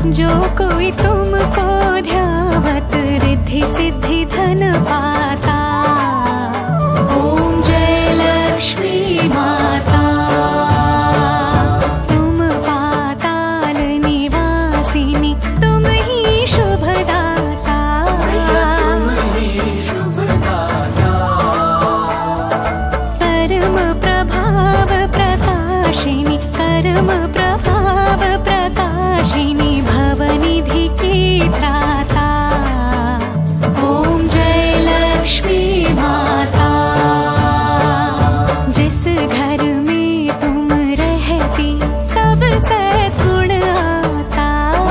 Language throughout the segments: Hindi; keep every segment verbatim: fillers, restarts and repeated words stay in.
जो कोई तुमको ध्यावत रिद्धि सिद्धि धन पाता। ओम जय लक्ष्मी माता, तुम पाताल निवासिनी, तुम ही शुभदाता। परम प्रभाव प्रकाशिनी, कर्म प्रभाव प्रकाशिनी, भवनिधि की त्राता। ओम जय लक्ष्मी माता, जिस घर में तुम रहती सब सद्गुण आता।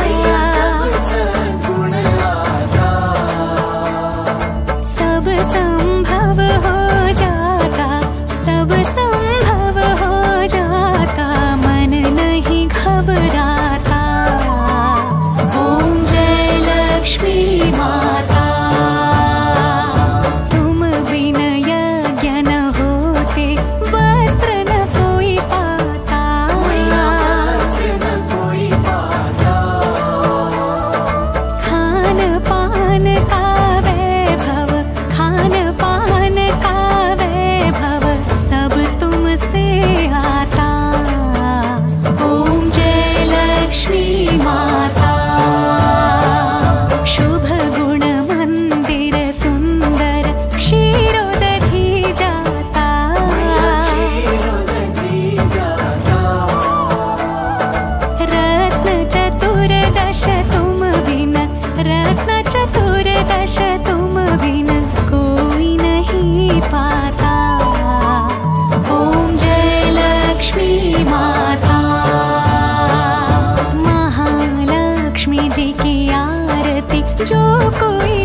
सब संभव हो जाता, सब संभव हो जाता, मन नहीं घबराता। ओम जय लक्ष्मी माता, तुम बिन यज्ञ न होते, वस्त्र न कोई पाता। खान पान का वैभव, खान पान का वैभव, सब तुमसे आता। ओम जय लक्ष्मी माता, शुभ गुण मंदिर सुंदर, क्षीरोदधि जाता। रत्न चतुर्दश तुम बिन, रत्न चतुर्दश तुम बिन, कोई नहीं पाता। ओम जय लक्ष्मी माता, महालक्ष्मी जी की आरती जो कोई